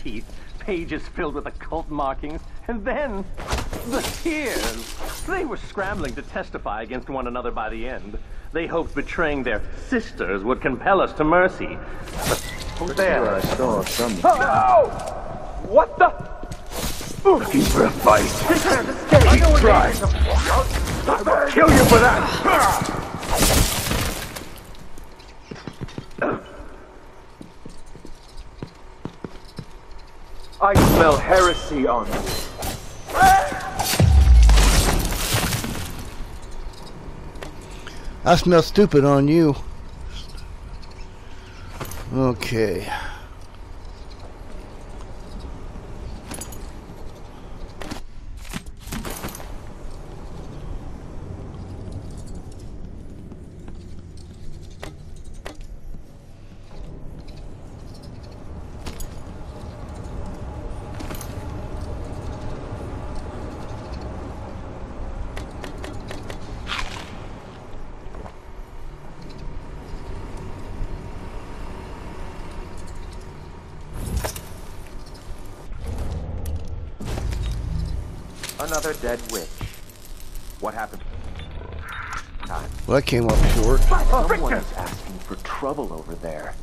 teeth, pages filled with occult markings, and then the tears. They were scrambling to testify against one another by the end. They hoped betraying their sisters would compel us to mercy. But there, I saw some. Oh! What the? Looking for a fight. Keep trying. I will kill you for that! I smell heresy on you. I smell stupid on you. Okay. Another dead witch. What happened? Time. Well, that came up short. Someone is asking for trouble over there.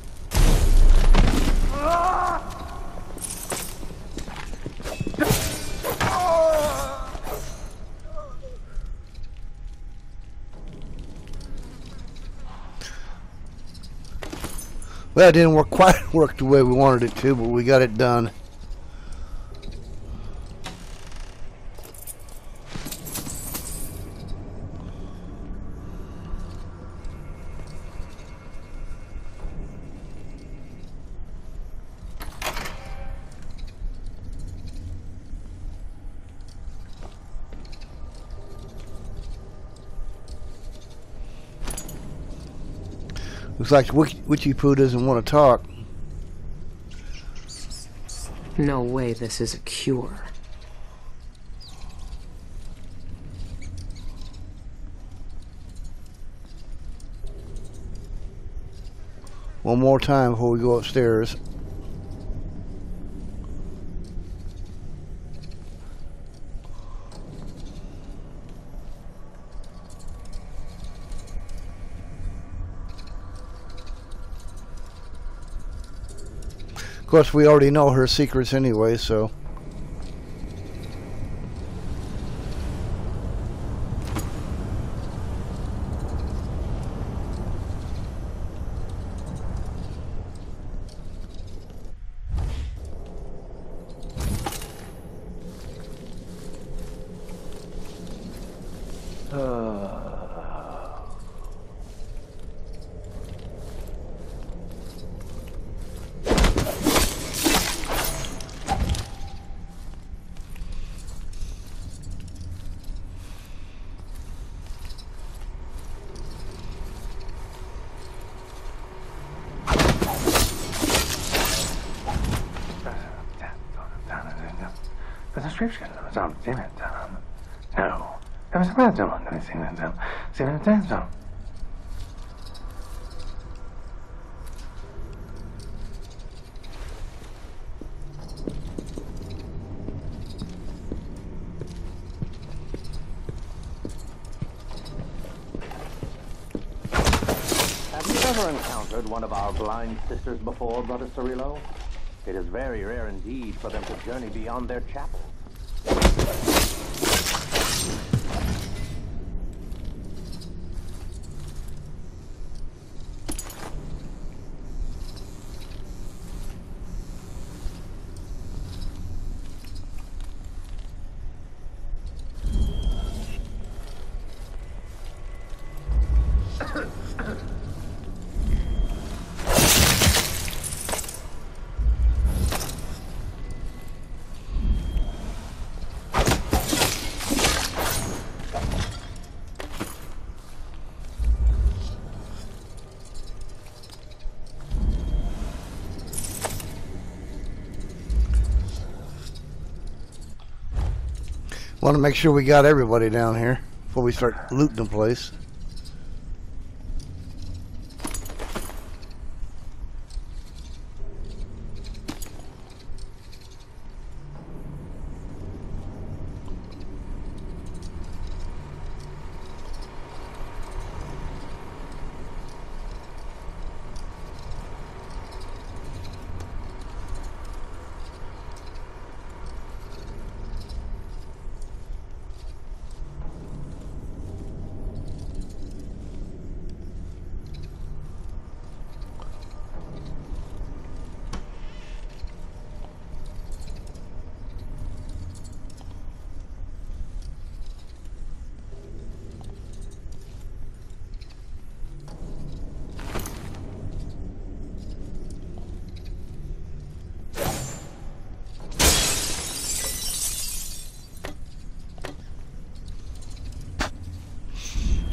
Well, it didn't quite work the way we wanted it to, but we got it done. Looks like Witchy Poo doesn't want to talk. No way this is a cure. One more time before we go upstairs. Of course, we already know her secrets anyway, so. Have you ever encountered one of our blind sisters before, Brother Cirillo? It is very rare indeed for them to journey beyond their chapels. Want to make sure we got everybody down here before we start looting the place.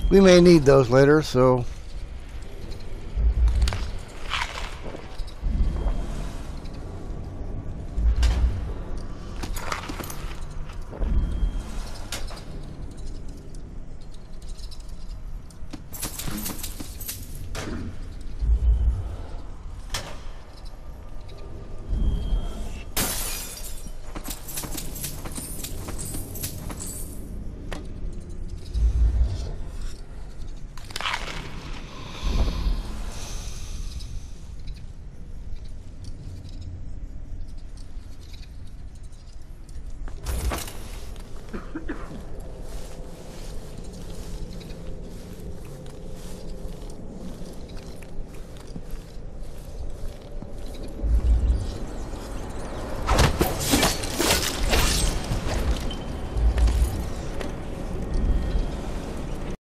We may need those later, so